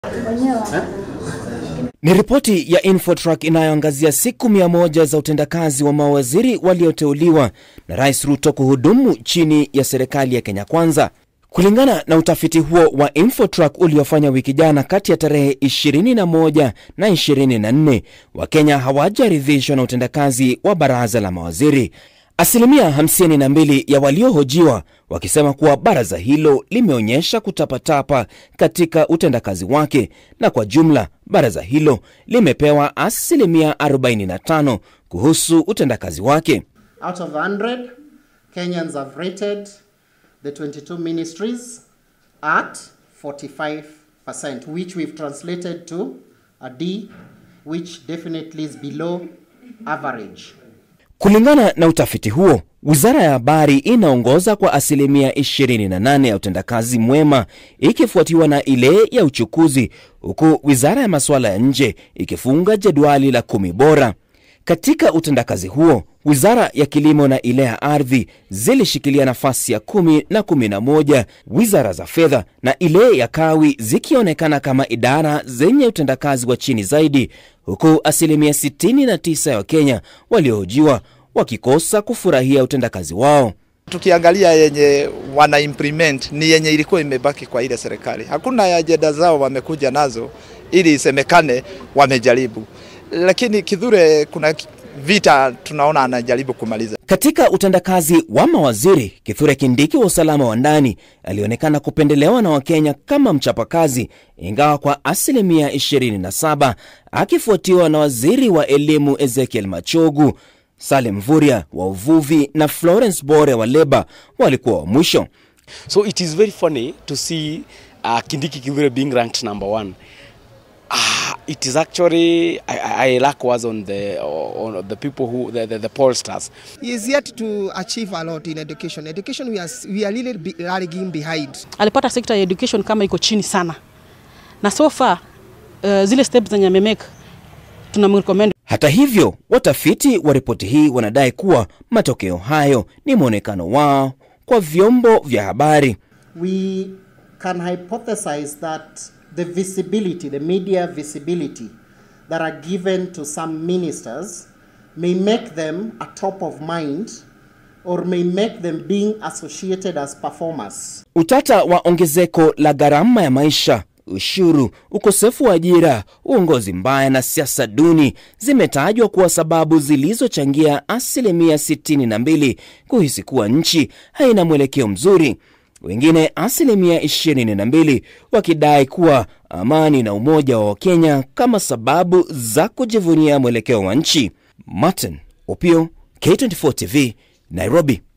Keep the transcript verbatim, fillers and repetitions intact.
Ni ripoti ya Infotrak inayoangazia siku mia moja za utendakazi wa mawaziri walioteuliwa na Rais Ruto kuhudumu chini ya serikali ya Kenya Kwanza. Kulingana na utafiti huo wa Infotrak uliofanya wiki jana kati ya tarehe ishirini na moja na ishirini na nne, Wakenya hawajaridhishwa na utendakazi wa baraza la mawaziri. Asilimia hamsini na mbili ya waliohojiwa wakisema kuwa baraza hilo limeonyesha kutapatapa katika utendakazi wake, na kwa jumla baraza hilo limepewa asilimia arobaini na tano kuhusu utendakazi wake. Out of one hundred, Kenyans have rated the twenty-two ministries at forty-five percent, which we've translated to a D, which definitely is below average. Kulingana na utafiti huo, Wizara ya Habari inaongoza kwa asilimia ishirini na nane ya utendakazi mwema, ikifuatiwa na ile ya uchukuzi, huku Wizara ya Masuala ya Nje ikifunga jedwali la kumi bora. Katika utendakazi huo, Wizara ya Kilimo na ile ya Ardhi zilishikilia nafasi ya kumi na kumi na moja, Wizara za Fedha na ile ya Kawi zikionekana kama idara zenye utendakazi wa chini zaidi, huku asilimia sitini na tisa ya Wakenya waliohojiwa wakikosa kufurahia utendakazi wao. Tukiangalia yenye wana implement ni yenye ilikuwa imebaki kwa ile serikali. Hakuna ajenda zao wamekuja nazo ili isemekane wamejaribu. Lakini Kithure kuna vita tunaona anajaribu kumaliza. Katika utendakazi wa mawaziri, Kithure Kindiki wa usalama wa ndani alionekana kupendelewa na Wakenya kama mchapakazi, ingawa kwa asilimia ishirini na saba, akifuatiwa na waziri wa elimu Ezekiel Machogu. Salim Mvurya wa uvuvi na Florence Bore wa leba walikuwa wa mwisho. So it is very funny to see uh, Kindiki Kithure being ranked number one. Ah, it is actually I, I lack was on the on the people who the the, the pollsters. He is yet to achieve a lot in education. Education we are we are really be, lagging behind. Alipata sector ya education kama iko chini sana. Na so far uh, zile steps zenye amemake tunamrecommend. Hata hivyo, watafiti wa ripoti hii wanadai kuwa matokeo hayo ni muonekano wao kwa vyombo vya habari. We can hypothesize that the visibility, the media visibility that are given to some ministers may make them a top of mind or may make them being associated as performers. Utata wa ongezeko la gharama ya maisha, ushuru, ukosefu wa ajira, uongozi mbaya na siasa duni zimetajwa kuwa sababu zilizochangia asilimia sitini na mbili kuhisi kuwa nchi haina mwelekeo mzuri. Wengine asilimia ishirini na mbili wakidai kuwa amani na umoja wa Wakenya kama sababu za kujivunia mwelekeo wa nchi. Martin Opio, K twenty four T V, Nairobi.